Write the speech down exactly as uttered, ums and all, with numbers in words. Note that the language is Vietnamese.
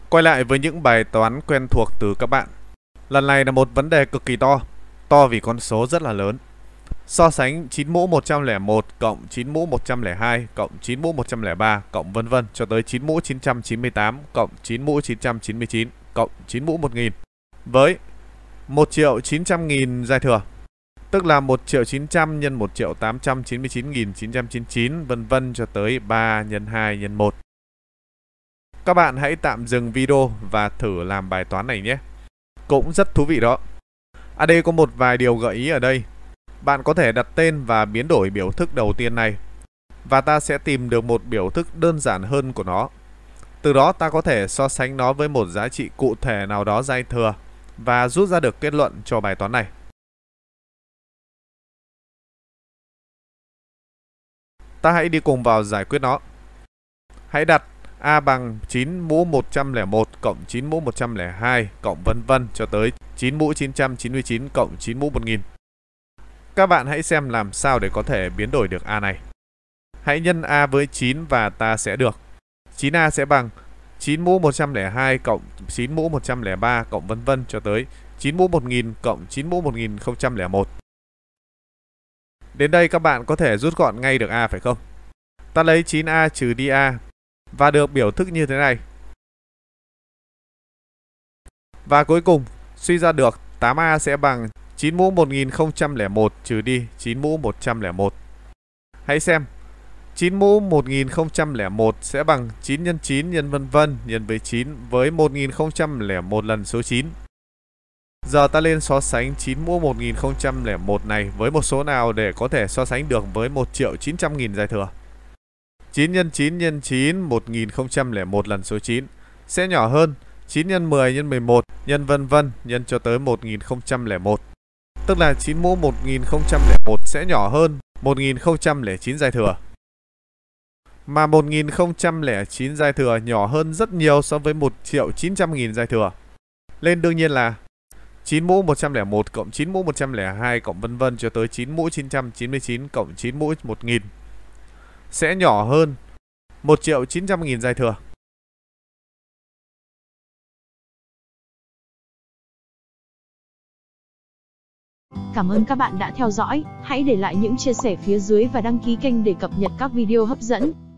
Quay lại với những bài toán quen thuộc từ các bạn. Lần này là một vấn đề cực kỳ to, to vì con số rất là lớn. So sánh chín mũ một trăm lẻ một cộng chín mũ một trăm lẻ hai cộng chín mũ một trăm lẻ ba cộng vân vân cho tới chín mũ chín trăm chín mươi tám cộng chín mũ chín trăm chín mươi chín cộng chín mũ một nghìn với một triệu chín trăm nghìn giai thừa. Tức là một triệu chín trăm nhân một triệu tám trăm chín mươi chín nghìn chín trăm chín mươi chín vân vân cho tới ba nhân hai nhân một. Các bạn hãy tạm dừng video và thử làm bài toán này nhé. Cũng rất thú vị đó. Ở đây có một vài điều gợi ý ở đây. Bạn có thể đặt tên và biến đổi biểu thức đầu tiên này. Và ta sẽ tìm được một biểu thức đơn giản hơn của nó. Từ đó ta có thể so sánh nó với một giá trị cụ thể nào đó giai thừa và rút ra được kết luận cho bài toán này. Ta hãy đi cùng vào giải quyết nó. Hãy đặt A bằng chín mũ một trăm lẻ một cộng chín mũ một trăm lẻ hai cộng vân vân cho tới chín mũ chín trăm chín mươi chín cộng chín mũ một nghìn. Các bạn hãy xem làm sao để có thể biến đổi được A này. Hãy nhân A với chín và ta sẽ được chín A sẽ bằng chín mũ một trăm lẻ hai cộng chín mũ một trăm lẻ ba cộng vân vân cho tới chín mũ một nghìn cộng chín mũ một nghìn không trăm lẻ một. Đến đây các bạn có thể rút gọn ngay được A phải không? Ta lấy chín A trừ đi A và được biểu thức như thế này. Và cuối cùng suy ra được tám A sẽ bằng chín mũ một nghìn không trăm lẻ một trừ đi chín mũ một trăm lẻ một. Hãy xem. chín mũ một nghìn không trăm lẻ một sẽ bằng chín nhân chín nhân vân vân nhân với chín với một nghìn không trăm lẻ một lần số chín. Giờ ta lên so sánh chín mũ một nghìn không trăm lẻ một này với một số nào để có thể so sánh được với một triệu chín trăm nghìn giai thừa. chín nhân chín nhân chín một nghìn không trăm lẻ một lần số chín sẽ nhỏ hơn chín nhân mười nhân mười một nhân vân vân nhân cho tới một nghìn không trăm lẻ một. Tức là chín mũ một nghìn không trăm lẻ một sẽ nhỏ hơn một nghìn không trăm lẻ chín giai thừa. Mà một nghìn không trăm lẻ chín giai thừa nhỏ hơn rất nhiều so với một triệu chín trăm nghìn giai thừa. Nên đương nhiên là chín mũ một trăm lẻ một cộng chín mũ một trăm lẻ hai cộng vân vân cho tới chín mũ chín trăm chín mươi chín cộng chín mũ một nghìn sẽ nhỏ hơn một triệu chín trăm nghìn giai thừa. Cảm ơn các bạn đã theo dõi. Hãy để lại những chia sẻ phía dưới và đăng ký kênh để cập nhật các video hấp dẫn.